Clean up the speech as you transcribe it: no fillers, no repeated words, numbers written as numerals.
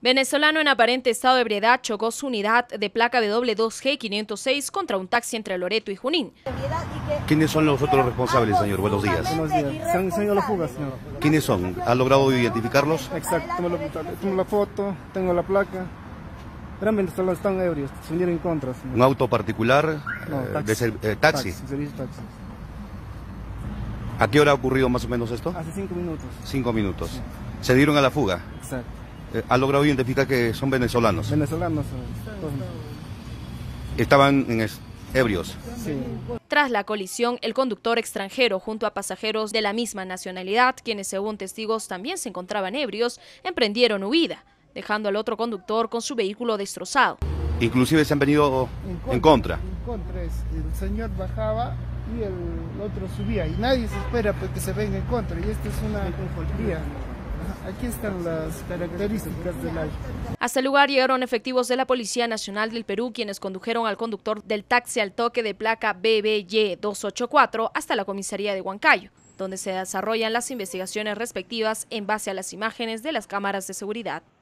Venezolano en aparente estado de ebriedad chocó su unidad de placa W2G506 contra un taxi entre Loreto y Junín. ¿Quiénes son los otros responsables, señor? Buenos días. Buenos días. Se han ido a la fuga, señor. ¿Quiénes son? ¿Ha logrado identificarlos? Exacto. Tengo la foto, tengo la placa. Realmente están ebrios, se vinieron en contra, señor. ¿Un auto particular? No, taxi. Servicio taxi. ¿A qué hora ha ocurrido más o menos esto? Hace 5 minutos. 5 minutos. Sí. ¿Se dieron a la fuga? Exacto. ¿Ha logrado identificar que son venezolanos? Venezolanos. ¿Estaban ebrios? Sí. Tras la colisión, el conductor extranjero junto a pasajeros de la misma nacionalidad, quienes según testigos también se encontraban ebrios, emprendieron huida, dejando al otro conductor con su vehículo destrozado. Inclusive se han venido en contra. En contra, el señor bajaba y el otro subía y nadie se espera pues, que se venga en contra, y esta es una vía. Aquí están las características del auto. Hasta el lugar llegaron efectivos de la Policía Nacional del Perú, quienes condujeron al conductor del taxi al toque de placa BBY284 hasta la comisaría de Huancayo, donde se desarrollan las investigaciones respectivas en base a las imágenes de las cámaras de seguridad.